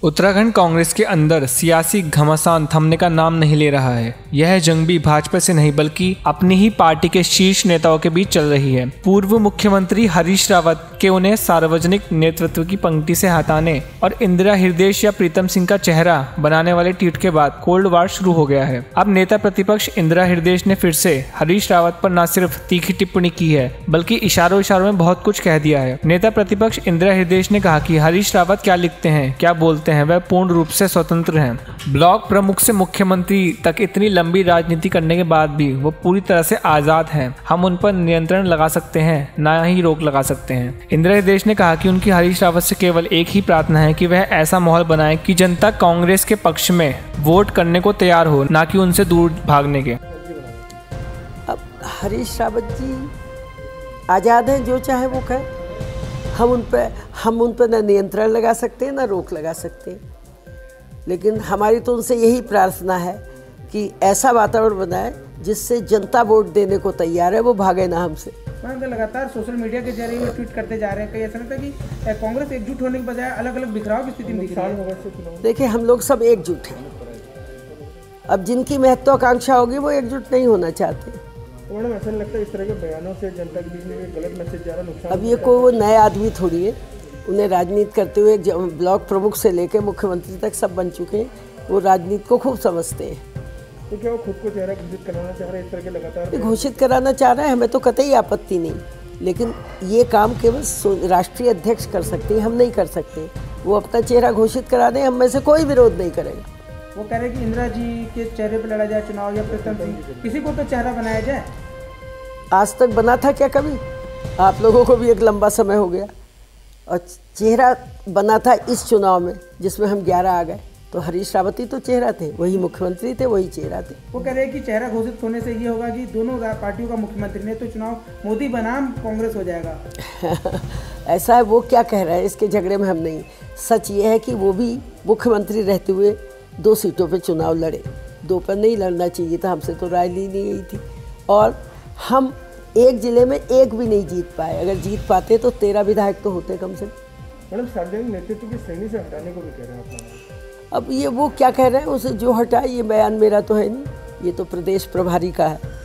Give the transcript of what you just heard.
उत्तराखंड कांग्रेस के अंदर सियासी घमासान थमने का नाम नहीं ले रहा है। यह जंग भी भाजपा से नहीं बल्कि अपनी ही पार्टी के शीर्ष नेताओं के बीच चल रही है। पूर्व मुख्यमंत्री हरीश रावत के उन्हें सार्वजनिक नेतृत्व की पंक्ति से हटाने और इंदिरा हृदय या प्रीतम सिंह का चेहरा बनाने वाले ट्वीट के बाद कोल्ड वार शुरू हो गया है। अब नेता प्रतिपक्ष इंदिरा हृदय ने फिर से हरीश रावत पर न सिर्फ तीखी टिप्पणी की है बल्कि इशारों में बहुत कुछ कह दिया है। नेता प्रतिपक्ष इंदिरा हृदय ने कहा कि हरीश रावत क्या लिखते हैं, क्या बोलते हैं, वह पूर्ण रूप से स्वतंत्र हैं। ब्लॉक प्रमुख से मुख्यमंत्री तक इतनी लंबी राजनीति करने के बाद भी वो पूरी तरह से आजाद हैं। हम उन पर नियंत्रण लगा सकते हैं, ना ही रोक लगा सकते हैं। इंदिरा हृदय ने कहा कि उनकी हरीश रावत से केवल एक ही प्रार्थना है कि वह ऐसा माहौल बनाए कि जनता कांग्रेस के पक्ष में वोट करने को तैयार हो, ना कि उनसे दूर भागने के। अब हरीश रावत जी आजाद हैं, जो चाहे वो कहें। हम उन पर न नियंत्रण लगा सकते हैं, न रोक लगा सकते हैं। लेकिन हमारी तो उनसे यही प्रार्थना है कि ऐसा वातावरण बनाए जिससे जनता वोट देने को तैयार है, वो भागे ना हमसे। लगातार सोशल मीडिया के जरिए ट्वीट करते जा रहे हैं, कई ऐसा लगता है कि कांग्रेस एकजुट होने के बजाय अलग अलग बिखराव की स्थिति में दिख रही है। देखिए, हम लोग सब एकजुट हैं। अब जिनकी महत्वाकांक्षा होगी वो एकजुट नहीं होना चाहते। मैडम, ऐसा लगता है इस तरह के बयानों से जनता के बीच में गलत मैसेज जा रहा है, नुकसान। अब ये कोई नए आदमी थोड़ी है, उन्हें राजनीति करते हुए ब्लॉक प्रमुख से लेकर मुख्यमंत्री तक सब बन चुके हैं। वो राजनीति को खूब समझते हैं। तो क्या वो खुद को चेहरा घोषित कराना चाह रहे हैं? इस तरह के लगातार घोषित कराना चाह रहे हैं, हमें तो कतई आपत्ति नहीं। लेकिन ये काम केवल राष्ट्रीय अध्यक्ष कर सकते हैं, हम नहीं कर सकते। वो अपना चेहरा घोषित करा दें, हम में से कोई विरोध नहीं करेगा। वो कह रहे हैं कि इंदिरा जी के चेहरे पर लड़ा जाए चुनाव, या प्रीतम सिंह, किसी को तो चेहरा बनाया जाए। आज तक बना था क्या कभी? आप लोगों को भी एक लंबा समय हो गया, और चेहरा बना था इस चुनाव में जिसमें हम 11 आ गए। तो हरीश रावत ही तो चेहरा थे, वही मुख्यमंत्री थे, वही चेहरा थे। वो कह रहे हैं कि चेहरा घोषित होने से ये होगा कि दोनों पार्टियों का मुख्यमंत्री ने तो चुनाव मोदी बनाम कांग्रेस हो जाएगा। ऐसा है, वो क्या कह रहा है, इसके झगड़े में हम नहीं। सच ये है कि वो भी मुख्यमंत्री रहते हुए 2 सीटों पर चुनाव लड़े। 2 पर नहीं लड़ना चाहिए था, हमसे तो राय ली नहीं गई थी। और हम एक जिले में एक भी नहीं जीत पाए। अगर जीत पाते तो 13 विधायक तो होते कम से कम। मैडम, सार्वजनिक नेतृत्व की श्रेणी से हटाने को भी कह रहे हैं आप। अब ये वो क्या कह रहे हैं, उसे जो हटाए, ये बयान मेरा तो है नहीं, ये तो प्रदेश प्रभारी का है।